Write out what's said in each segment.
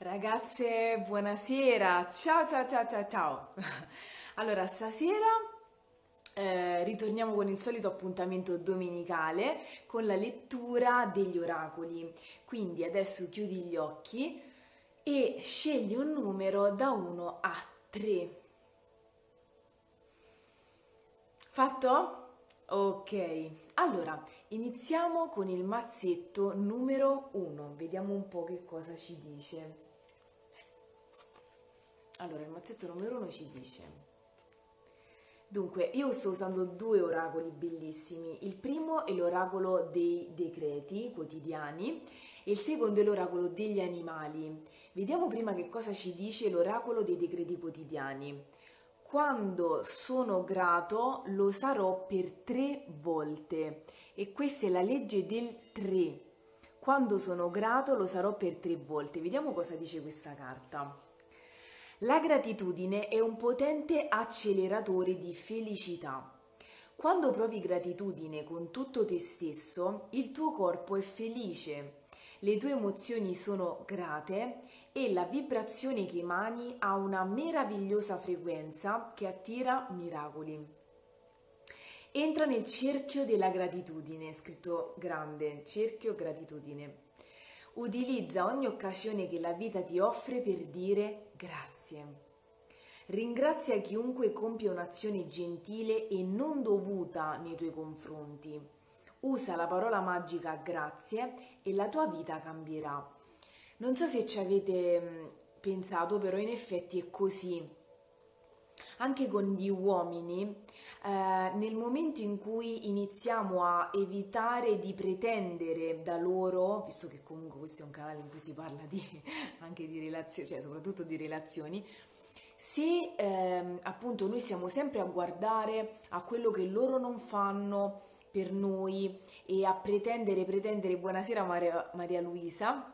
Ragazze, buonasera, ciao ciao ciao ciao ciao. Allora, stasera ritorniamo con il solito appuntamento domenicale con la lettura degli oracoli. Quindi adesso chiudi gli occhi e scegli un numero da 1 a 3. Fatto? Ok, allora iniziamo con il mazzetto numero 1. Vediamo un po' che cosa ci dice. Allora, il mazzetto numero 1 ci dice: dunque, io sto usando due oracoli bellissimi. Il primo è l'oracolo dei decreti quotidiani e il secondo è l'oracolo degli animali. Vediamo prima che cosa ci dice l'oracolo dei decreti quotidiani. Quando sono grato lo sarò per 3 volte. E questa è la legge del 3. Quando sono grato lo sarò per 3 volte. Vediamo cosa dice questa carta. La gratitudine è un potente acceleratore di felicità. Quando provi gratitudine con tutto te stesso, il tuo corpo è felice, le tue emozioni sono grate e la vibrazione che emani ha una meravigliosa frequenza che attira miracoli. Entra nel cerchio della gratitudine, scritto grande, cerchio gratitudine. Utilizza ogni occasione che la vita ti offre per dire grazie. Ringrazia chiunque compie un'azione gentile e non dovuta nei tuoi confronti. Usa la parola magica grazie e la tua vita cambierà. Non so se ci avete pensato, però in effetti è così. Anche con gli uomini, nel momento in cui iniziamo a evitare di pretendere da loro, visto che comunque questo è un canale in cui si parla anche di relazioni, cioè soprattutto di relazioni, se appunto noi siamo sempre a guardare a quello che loro non fanno per noi e a pretendere, buonasera Maria Luisa,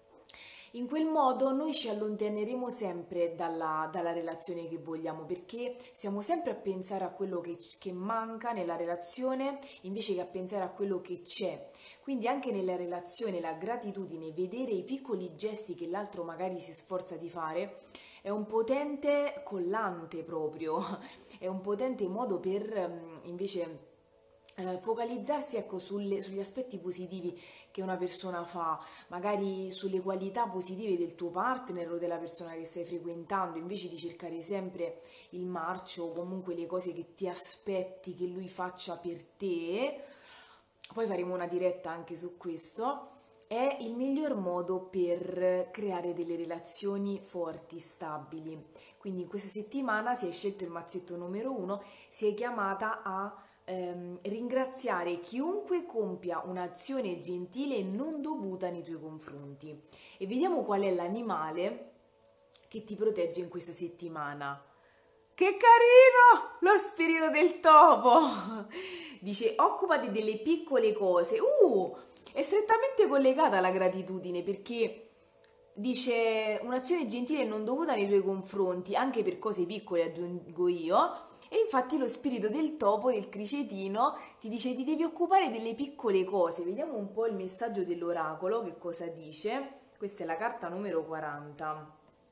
in quel modo noi ci allontaneremo sempre dalla relazione che vogliamo, perché siamo sempre a pensare a quello che manca nella relazione invece che a pensare a quello che c'è. Quindi anche nella relazione la gratitudine, vedere i piccoli gesti che l'altro magari si sforza di fare, è un potente collante proprio, è un potente modo per invece focalizzarsi, ecco, sugli aspetti positivi che una persona fa, magari sulle qualità positive del tuo partner o della persona che stai frequentando, invece di cercare sempre il marcio o comunque le cose che ti aspetti che lui faccia per te. Poi faremo una diretta anche su questo. È il miglior modo per creare delle relazioni forti, stabili. Quindi in questa settimana, se hai scelto il mazzetto numero 1, sei chiamata a ringraziare chiunque compia un'azione gentile e non dovuta nei tuoi confronti. E vediamo qual è l'animale che ti protegge in questa settimana. Che carino! Lo spirito del topo! Dice, occupati delle piccole cose. È strettamente collegata alla gratitudine, perché dice un'azione gentile e non dovuta nei tuoi confronti, anche per cose piccole, aggiungo io. E infatti lo spirito del topo, del cricetino, ti dice ti devi occupare delle piccole cose. Vediamo un po' il messaggio dell'oracolo, che cosa dice. Questa è la carta numero 40.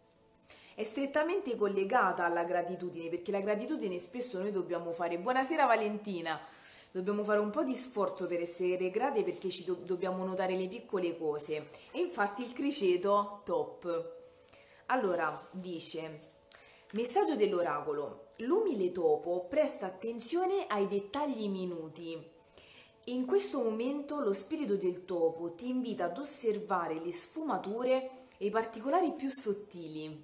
È strettamente collegata alla gratitudine, perché la gratitudine spesso noi dobbiamo fare. Buonasera Valentina! Dobbiamo fare un po' di sforzo per essere grate, perché dobbiamo notare le piccole cose. E infatti il criceto top. Allora, dice, messaggio dell'oracolo. L'umile topo presta attenzione ai dettagli minuti. In questo momento lo spirito del topo ti invita ad osservare le sfumature e i particolari più sottili.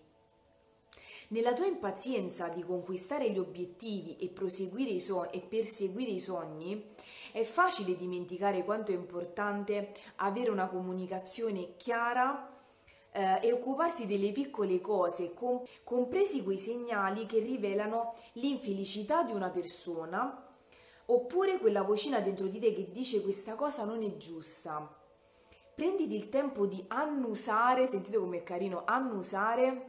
Nella tua impazienza di conquistare gli obiettivi e perseguire i sogni, è facile dimenticare quanto è importante avere una comunicazione chiara e occuparsi delle piccole cose, compresi quei segnali che rivelano l'infelicità di una persona, oppure quella vocina dentro di te che dice questa cosa non è giusta. Prenditi il tempo di annusare, sentite com'è carino, annusare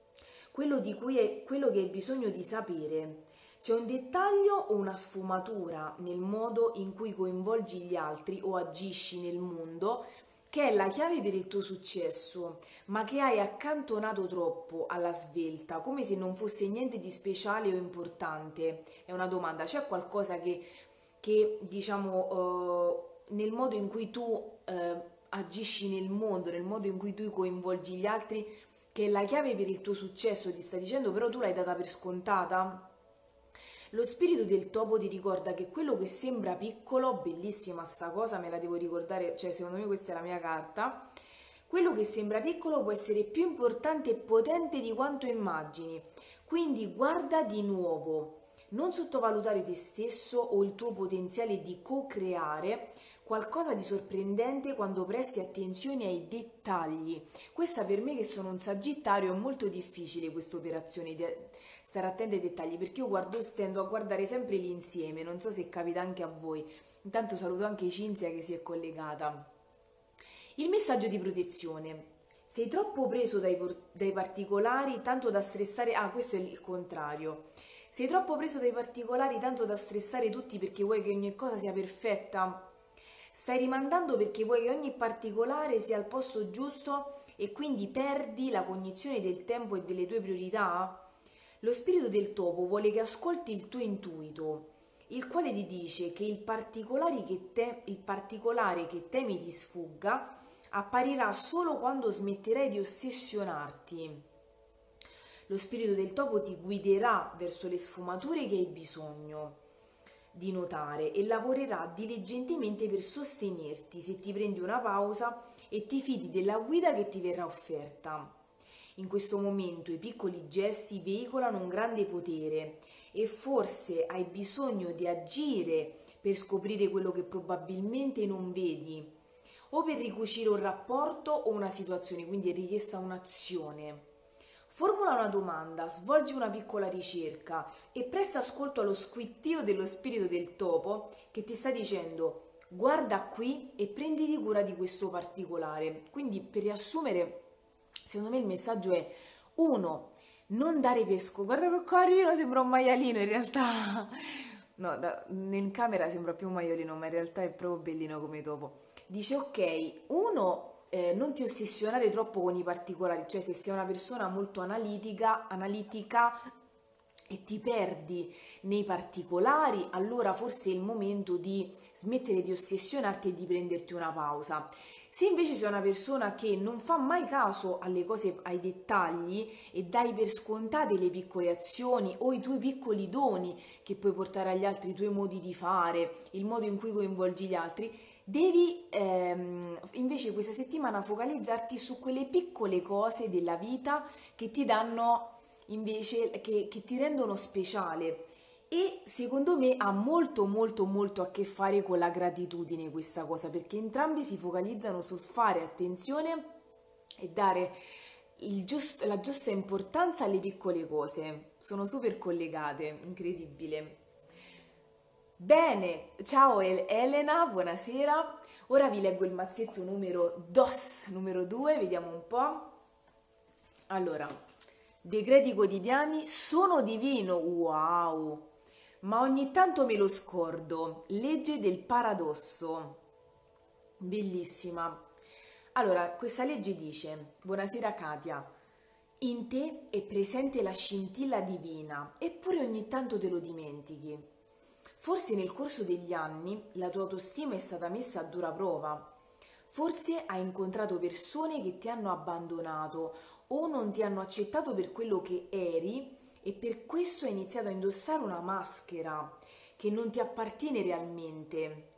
quello che hai bisogno di sapere. C'è un dettaglio o una sfumatura nel modo in cui coinvolgi gli altri o agisci nel mondo che è la chiave per il tuo successo, ma che hai accantonato troppo alla svelta, come se non fosse niente di speciale o importante. È una domanda, c'è qualcosa che diciamo, nel modo in cui tu agisci nel mondo, nel modo in cui tu coinvolgi gli altri, che è la chiave per il tuo successo, ti sta dicendo, però tu l'hai data per scontata? Lo spirito del topo ti ricorda che quello che sembra piccolo, bellissima sta cosa, me la devo ricordare, cioè secondo me questa è la mia carta, quello che sembra piccolo può essere più importante e potente di quanto immagini. Quindi guarda di nuovo, non sottovalutare te stesso o il tuo potenziale di co-creare qualcosa di sorprendente quando presti attenzione ai dettagli. Questa per me che sono un sagittario è molto difficile questa operazione di stare attenti ai dettagli, perché io tendo a guardare sempre l'insieme, non so se capita anche a voi. Intanto saluto anche Cinzia che si è collegata. Il messaggio di protezione. Sei troppo preso dai particolari tanto da stressare... Ah, questo è il contrario. Sei troppo preso dai particolari tanto da stressare tutti perché vuoi che ogni cosa sia perfetta? Stai rimandando perché vuoi che ogni particolare sia al posto giusto e quindi perdi la cognizione del tempo e delle tue priorità? Lo spirito del topo vuole che ascolti il tuo intuito, il quale ti dice che il particolare che temi ti sfugga apparirà solo quando smetterai di ossessionarti. Lo spirito del topo ti guiderà verso le sfumature che hai bisogno di notare e lavorerà diligentemente per sostenerti se ti prendi una pausa e ti fidi della guida che ti verrà offerta. In questo momento i piccoli gesti veicolano un grande potere e forse hai bisogno di agire per scoprire quello che probabilmente non vedi o per ricucire un rapporto o una situazione, quindi è richiesta un'azione. Formula una domanda, svolgi una piccola ricerca e presta ascolto allo squittio dello spirito del topo che ti sta dicendo guarda qui e prenditi cura di questo particolare. Quindi per riassumere, secondo me il messaggio è 1. Non dare pesco. Guarda che carino, sembra un maialino in realtà. No, in camera sembra più un maialino, ma in realtà è proprio bellino come topo. Dice ok, 1. Non ti ossessionare troppo con i particolari, cioè se sei una persona molto analitica e ti perdi nei particolari, allora forse è il momento di smettere di ossessionarti e di prenderti una pausa. Se invece sei una persona che non fa mai caso alle cose, ai dettagli e dai per scontate le piccole azioni o i tuoi piccoli doni che puoi portare agli altri, i tuoi modi di fare, il modo in cui coinvolgi gli altri, devi invece questa settimana focalizzarti su quelle piccole cose della vita che ti danno invece, che ti rendono speciale. E secondo me ha molto molto molto a che fare con la gratitudine questa cosa, perché entrambi si focalizzano sul fare attenzione e dare la giusta importanza alle piccole cose. Sono super collegate, incredibile. Bene, ciao Elena, buonasera. Ora vi leggo il mazzetto numero 2, vediamo un po'. Allora, decreti quotidiani, sono divino, wow! Ma ogni tanto me lo scordo. Legge del paradosso. Bellissima. Allora, questa legge dice: buonasera Katia, in te è presente la scintilla divina, eppure ogni tanto te lo dimentichi. Forse nel corso degli anni la tua autostima è stata messa a dura prova. Forse hai incontrato persone che ti hanno abbandonato o non ti hanno accettato per quello che eri e per questo hai iniziato a indossare una maschera che non ti appartiene realmente.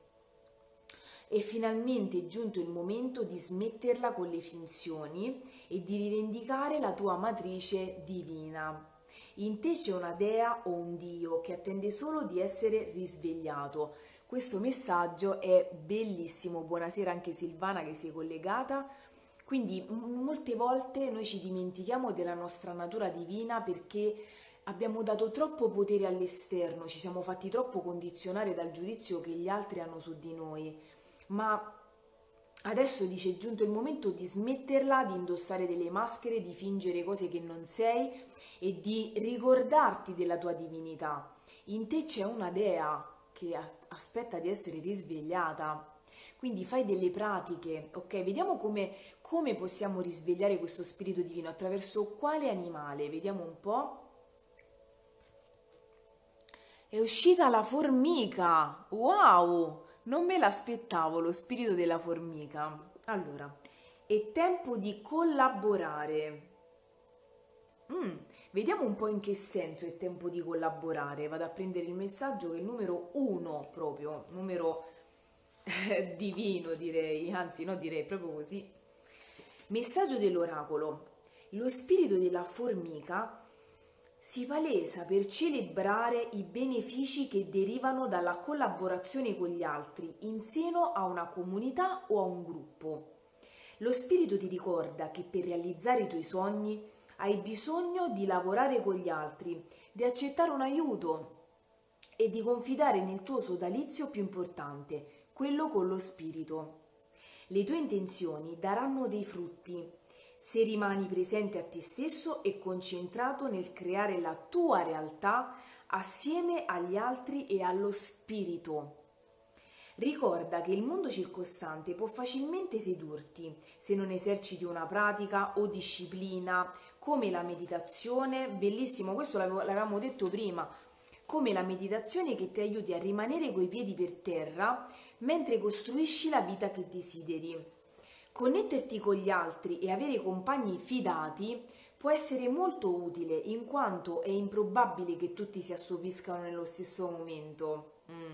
E finalmente è giunto il momento di smetterla con le finzioni e di rivendicare la tua matrice divina. In te c'è una dea o un dio che attende solo di essere risvegliato. Questo messaggio è bellissimo. Buonasera anche Silvana che si è collegata. Quindi molte volte noi ci dimentichiamo della nostra natura divina perché abbiamo dato troppo potere all'esterno, ci siamo fatti troppo condizionare dal giudizio che gli altri hanno su di noi. Ma adesso dice è giunto il momento di smetterla, di indossare delle maschere, di fingere cose che non sei e di ricordarti della tua divinità. In te c'è una dea che aspetta di essere risvegliata. Quindi fai delle pratiche, ok? Vediamo come possiamo risvegliare questo spirito divino, attraverso quale animale? Vediamo un po'. È uscita la formica! Wow! Non me l'aspettavo, lo spirito della formica. Allora, è tempo di collaborare. Vediamo un po' in che senso è tempo di collaborare. Vado a prendere il messaggio che è il numero 1 proprio, numero divino direi, anzi no direi proprio così. Messaggio dell'oracolo. Lo spirito della formica si palesa per celebrare i benefici che derivano dalla collaborazione con gli altri in seno a una comunità o a un gruppo. Lo spirito ti ricorda che per realizzare i tuoi sogni hai bisogno di lavorare con gli altri, di accettare un aiuto e di confidare nel tuo sodalizio più importante, quello con lo spirito. Le tue intenzioni daranno dei frutti se rimani presente a te stesso e concentrato nel creare la tua realtà assieme agli altri e allo spirito. Ricorda che il mondo circostante può facilmente sedurti se non eserciti una pratica o disciplina come la meditazione, bellissimo, questo l'avevamo detto prima, come la meditazione che ti aiuti a rimanere coi piedi per terra mentre costruisci la vita che desideri. Connetterti con gli altri e avere compagni fidati può essere molto utile in quanto è improbabile che tutti si assopiscano nello stesso momento.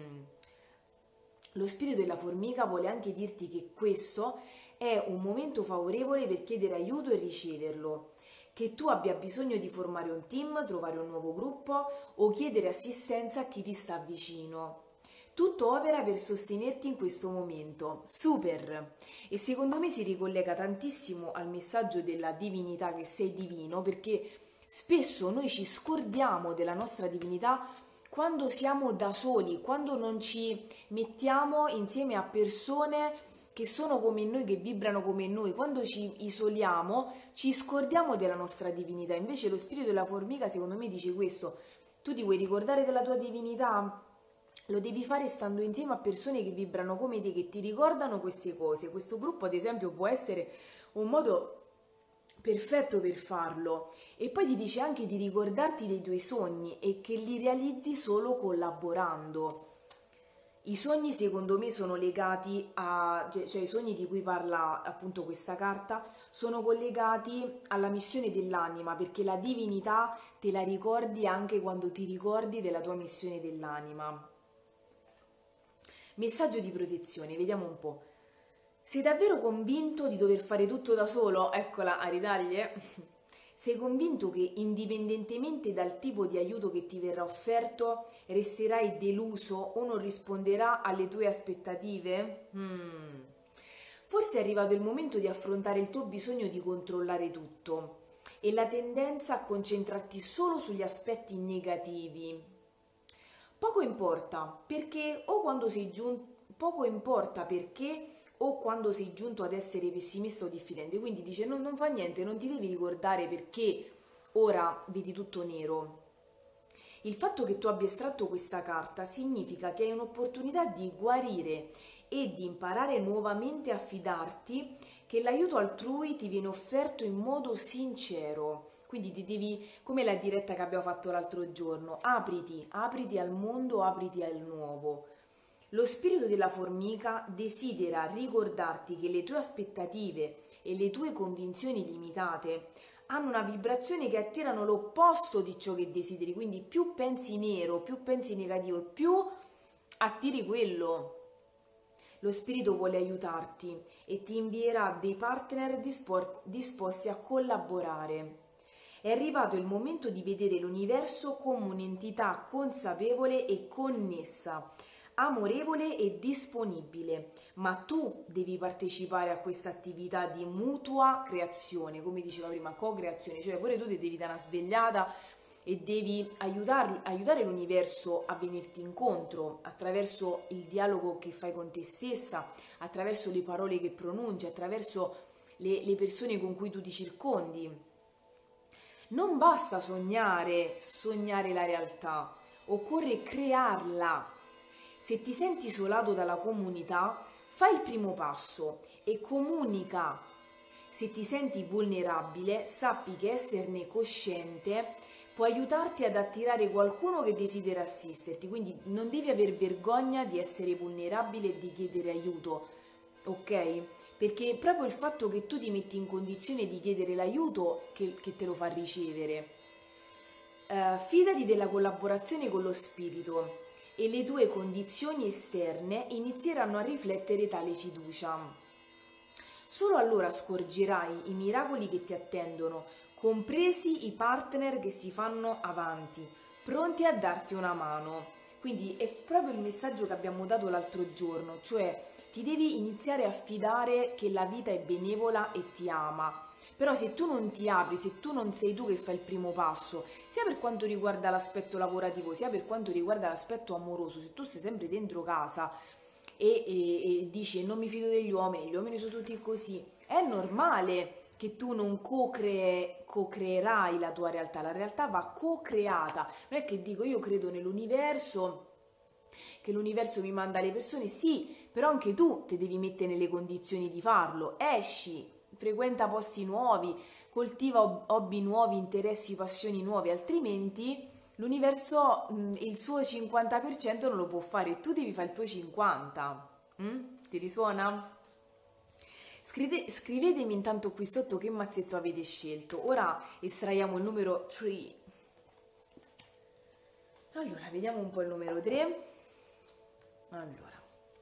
Lo spirito della formica vuole anche dirti che questo è un momento favorevole per chiedere aiuto e riceverlo, che tu abbia bisogno di formare un team, trovare un nuovo gruppo o chiedere assistenza a chi ti sta vicino. Tutto opera per sostenerti in questo momento. Super! E secondo me si ricollega tantissimo al messaggio della divinità, che sei divino, perché spesso noi ci scordiamo della nostra divinità quando siamo da soli, quando non ci mettiamo insieme a persone che sono come noi, che vibrano come noi. Quando ci isoliamo ci scordiamo della nostra divinità. Invece lo spirito della formica secondo me dice questo: tu ti vuoi ricordare della tua divinità? Lo devi fare stando insieme a persone che vibrano come te, che ti ricordano queste cose. Questo gruppo ad esempio può essere un modo perfetto per farlo. E poi ti dice anche di ricordarti dei tuoi sogni e che li realizzi solo collaborando. I sogni secondo me sono legati cioè i sogni di cui parla appunto questa carta sono collegati alla missione dell'anima, perché la divinità te la ricordi anche quando ti ricordi della tua missione dell'anima. Messaggio di protezione, vediamo un po'. Sei davvero convinto di dover fare tutto da solo? Eccola a ritaglie. Sei convinto che indipendentemente dal tipo di aiuto che ti verrà offerto, resterai deluso o non risponderà alle tue aspettative? Forse è arrivato il momento di affrontare il tuo bisogno di controllare tutto e la tendenza a concentrarti solo sugli aspetti negativi. Poco importa perché o quando sei giunto ad essere pessimista o diffidente, quindi dice non fa niente, non ti devi ricordare perché ora vedi tutto nero. Il fatto che tu abbia estratto questa carta significa che hai un'opportunità di guarire e di imparare nuovamente a fidarti che l'aiuto altrui ti viene offerto in modo sincero. Quindi ti devi, come la diretta che abbiamo fatto l'altro giorno, apriti al mondo, apriti al nuovo. Lo spirito della formica desidera ricordarti che le tue aspettative e le tue convinzioni limitate hanno una vibrazione che attirano l'opposto di ciò che desideri, quindi più pensi nero, più pensi negativo, più attiri quello. Lo spirito vuole aiutarti e ti invierà dei partner disposti a collaborare. È arrivato il momento di vedere l'universo come un'entità consapevole e connessa, amorevole e disponibile, ma tu devi partecipare a questa attività di mutua creazione, come diceva prima, co-creazione, cioè pure tu ti devi dare una svegliata e devi aiutare l'universo a venirti incontro attraverso il dialogo che fai con te stessa, attraverso le parole che pronunci, attraverso le persone con cui tu ti circondi. Non basta sognare la realtà, occorre crearla. Se ti senti isolato dalla comunità, Fai il primo passo e comunica. Se ti senti vulnerabile, sappi che esserne cosciente può aiutarti ad attirare qualcuno che desidera assisterti, quindi non devi aver vergogna di essere vulnerabile e di chiedere aiuto, ok? Perché è proprio il fatto che tu ti metti in condizione di chiedere l'aiuto che te lo fa ricevere. Fidati della collaborazione con lo spirito e le tue condizioni esterne inizieranno a riflettere tale fiducia. Solo allora scorgerai i miracoli che ti attendono, compresi i partner che si fanno avanti, pronti a darti una mano. Quindi è proprio il messaggio che abbiamo dato l'altro giorno, cioè ti devi iniziare a fidare che la vita è benevola e ti ama. Però se tu non ti apri, se tu non sei tu che fai il primo passo, sia per quanto riguarda l'aspetto lavorativo, sia per quanto riguarda l'aspetto amoroso, se tu sei sempre dentro casa e dici non mi fido degli uomini, gli uomini sono tutti così, è normale che tu non co-creerai la tua realtà va co-creata. Non è che dico io credo nell'universo, che l'universo mi manda le persone, sì, però anche tu ti devi mettere nelle condizioni di farlo, esci, frequenta posti nuovi, coltiva hobby nuovi, interessi, passioni nuove, altrimenti l'universo il suo 50% non lo può fare, tu devi fare il tuo 50%. Ti risuona? Scrivetemi intanto qui sotto che mazzetto avete scelto. Ora estraiamo il numero 3. Allora, vediamo un po' il numero 3. Allora,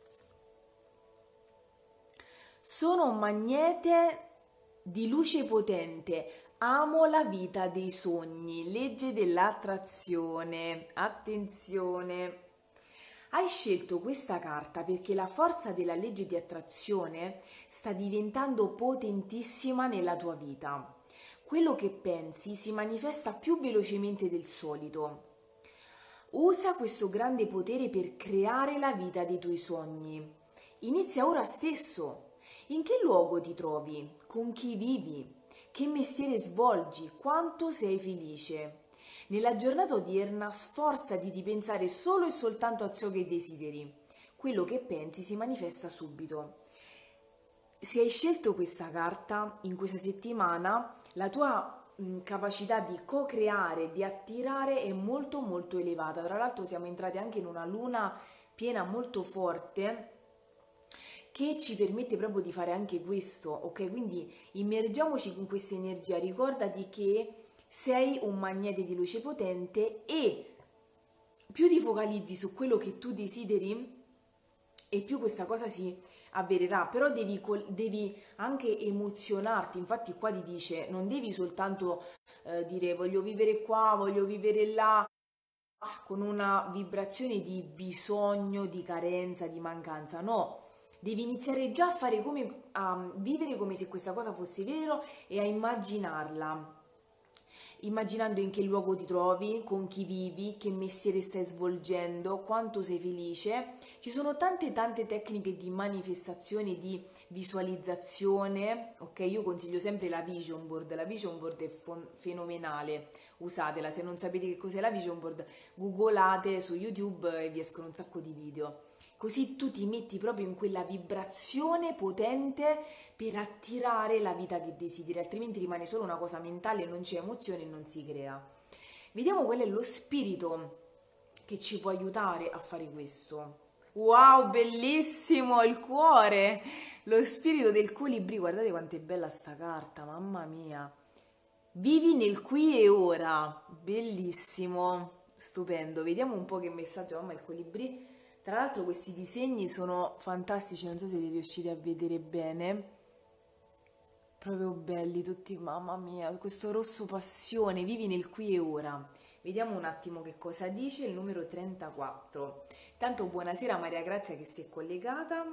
sono un magnete di luce potente, amo la vita dei sogni, legge dell'attrazione. Attenzione! Hai scelto questa carta perché la forza della legge di attrazione sta diventando potentissima nella tua vita. Quello che pensi si manifesta più velocemente del solito. Usa questo grande potere per creare la vita dei tuoi sogni. Inizia ora stesso. In che luogo ti trovi? Con chi vivi? Che mestiere svolgi? Quanto sei felice? Nella giornata odierna sforzati di pensare solo e soltanto a ciò che desideri. Quello che pensi si manifesta subito. Se hai scelto questa carta in questa settimana, la tua capacità di co-creare, di attirare è molto molto elevata. Tra l'altro siamo entrati anche in una luna piena molto forte che ci permette proprio di fare anche questo, ok? Quindi immergiamoci in questa energia, ricordati che sei un magnete di luce potente e più ti focalizzi su quello che tu desideri e più questa cosa si avvererà, però devi anche emozionarti, infatti qua ti dice non devi soltanto dire voglio vivere qua, voglio vivere là, con una vibrazione di bisogno, di carenza, di mancanza, no. Devi iniziare già a fare a vivere come se questa cosa fosse vero e a immaginarla. Immaginando in che luogo ti trovi, con chi vivi, che mestiere stai svolgendo, quanto sei felice. Ci sono tante tecniche di manifestazione, di visualizzazione, ok? Io consiglio sempre la vision board è fenomenale, usatela. Se non sapete che cos'è la vision board, googolate su YouTube e vi escono un sacco di video. Così tu ti metti proprio in quella vibrazione potente per attirare la vita che desideri, altrimenti rimane solo una cosa mentale, non c'è emozione e non si crea. Vediamo qual è lo spirito che ci può aiutare a fare questo. Wow, bellissimo il cuore! Lo spirito del colibrì, guardate quanto è bella sta carta, mamma mia! Vivi nel qui e ora, bellissimo, stupendo. Vediamo un po' che messaggio, mamma, il colibrì. Tra l'altro questi disegni sono fantastici, non so se li riuscite a vedere bene, proprio belli tutti, mamma mia, questo rosso passione, vivi nel qui e ora. Vediamo un attimo che cosa dice il numero 34. Tanto buonasera Maria Grazia che si è collegata.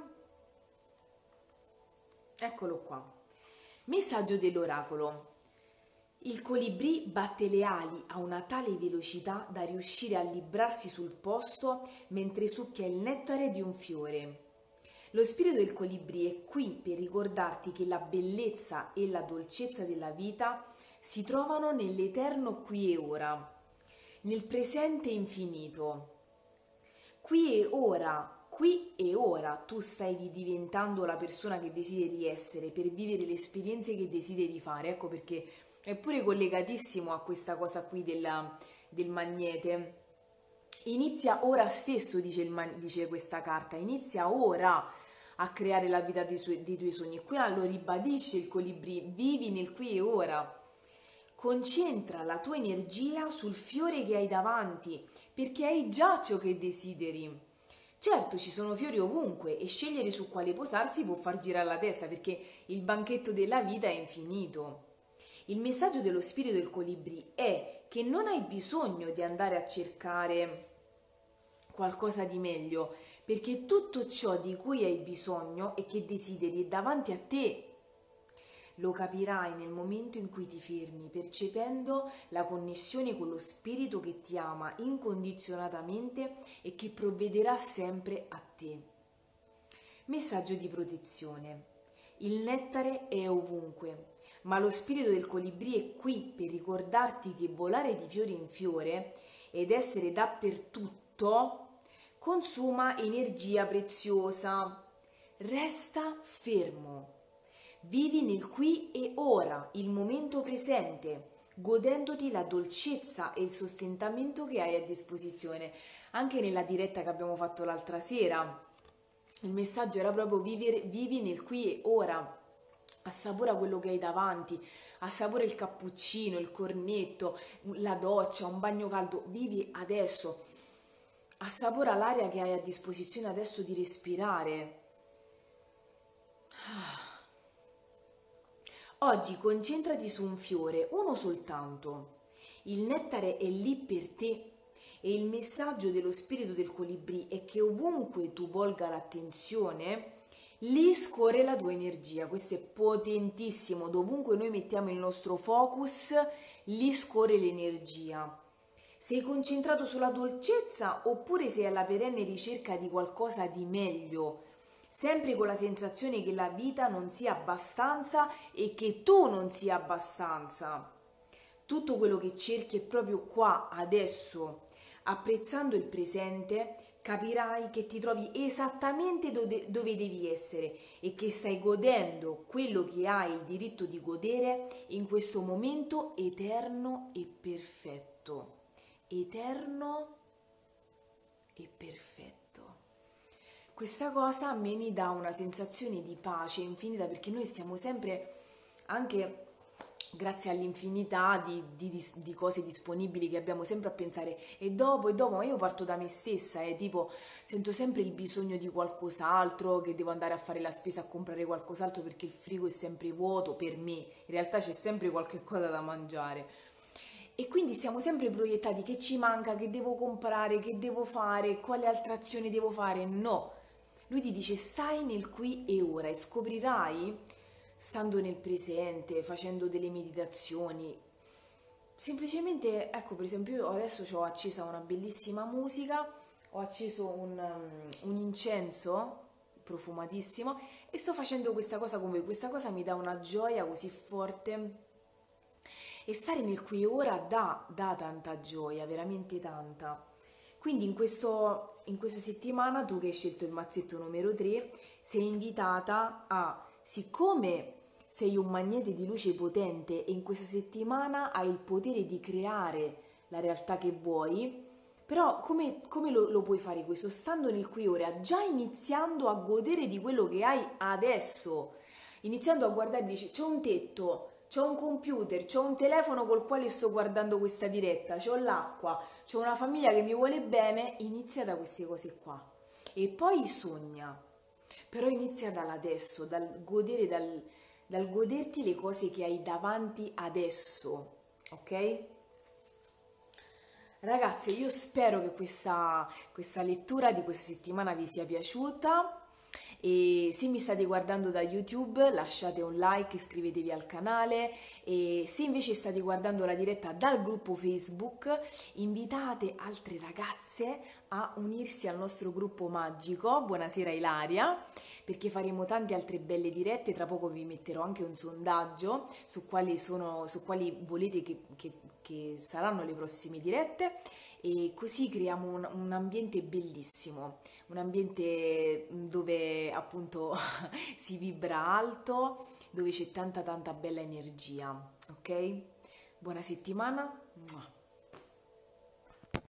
Eccolo qua. Messaggio dell'oracolo. Il colibrì batte le ali a una tale velocità da riuscire a librarsi sul posto mentre succhia il nettare di un fiore. Lo spirito del colibrì è qui per ricordarti che la bellezza e la dolcezza della vita si trovano nell'eterno qui e ora, nel presente infinito. Qui e ora qui e ora tu stai diventando la persona che desideri essere per vivere le esperienze che desideri fare. Ecco perché è pure collegatissimo a questa cosa qui del magnete. Inizia ora stesso, dice questa carta, inizia ora a creare la vita dei tuoi sogni. Qui lo ribadisce il colibrì, vivi nel qui e ora. Concentra la tua energia sul fiore che hai davanti, perché hai già ciò che desideri. Certo, ci sono fiori ovunque e scegliere su quale posarsi può far girare la testa, perché il banchetto della vita è infinito. Il messaggio dello spirito del colibrì è che non hai bisogno di andare a cercare qualcosa di meglio, perché tutto ciò di cui hai bisogno e che desideri è davanti a te. Lo capirai nel momento in cui ti fermi, percependo la connessione con lo spirito che ti ama incondizionatamente e che provvederà sempre a te. Messaggio di protezione. Il nettare è ovunque, ma lo spirito del colibrì è qui per ricordarti che volare di fiore in fiore ed essere dappertutto consuma energia preziosa. Resta fermo. Vivi nel qui e ora, il momento presente, godendoti la dolcezza e il sostentamento che hai a disposizione. Anche nella diretta che abbiamo fatto l'altra sera, il messaggio era proprio vivi nel qui e ora. Assapora quello che hai davanti, assapora il cappuccino, il cornetto, la doccia, un bagno caldo. Vivi adesso. Assapora l'aria che hai a disposizione adesso di respirare. Oggi concentrati su un fiore, uno soltanto. Il nettare è lì per te e il messaggio dello spirito del colibrì è che ovunque tu volga l'attenzione, lì scorre la tua energia. Questo è potentissimo. Dovunque noi mettiamo il nostro focus, lì scorre l'energia. Sei concentrato sulla dolcezza oppure sei alla perenne ricerca di qualcosa di meglio? Sempre con la sensazione che la vita non sia abbastanza e che tu non sia abbastanza. Tutto quello che cerchi è proprio qua, adesso. Apprezzando il presente, capirai che ti trovi esattamente dove devi essere e che stai godendo quello che hai il diritto di godere in questo momento eterno e perfetto. Eterno e perfetto. Questa cosa a me mi dà una sensazione di pace infinita, perché noi stiamo sempre, anche grazie all'infinità di cose disponibili che abbiamo, sempre a pensare e dopo, ma io parto da me stessa e tipo sento sempre il bisogno di qualcos'altro, che devo andare a fare la spesa, a comprare qualcos'altro perché il frigo è sempre vuoto per me, in realtà c'è sempre qualche cosa da mangiare. E quindi siamo sempre proiettati: che ci manca, che devo comprare, che devo fare, quale altra azione devo fare. No, lui ti dice stai nel qui e ora e scoprirai, stando nel presente, facendo delle meditazioni, semplicemente, ecco, per esempio io adesso ho accesa una bellissima musica, ho acceso un incenso profumatissimo e sto facendo questa cosa con voi. Questa cosa mi dà una gioia così forte. E stare nel qui e ora dà tanta gioia, veramente tanta. Quindi in questa settimana, tu che hai scelto il mazzetto numero 3, sei invitata a, siccome sei un magnete di luce potente e in questa settimana hai il potere di creare la realtà che vuoi, però come lo puoi fare questo? Stando nel qui e ora, già iniziando a godere di quello che hai adesso, iniziando a guardare, dici c'è un tetto, c'ho un computer, c'ho un telefono col quale sto guardando questa diretta, c'ho l'acqua, c'ho una famiglia che mi vuole bene. Inizia da queste cose qua e poi sogna, però inizia dall'adesso, dal goderti le cose che hai davanti adesso, ok? Ragazze, io spero che questa lettura di questa settimana vi sia piaciuta. E se mi state guardando da YouTube, lasciate un like, iscrivetevi al canale, e se invece state guardando la diretta dal gruppo Facebook, invitate altre ragazze a unirsi al nostro gruppo magico. Buonasera Ilaria, perché faremo tante altre belle dirette. Tra poco vi metterò anche un sondaggio su quali volete che saranno le prossime dirette. e così creiamo un ambiente bellissimo, un ambiente dove appunto si vibra alto, dove c'è tanta tanta bella energia, ok? Buona settimana. Mua.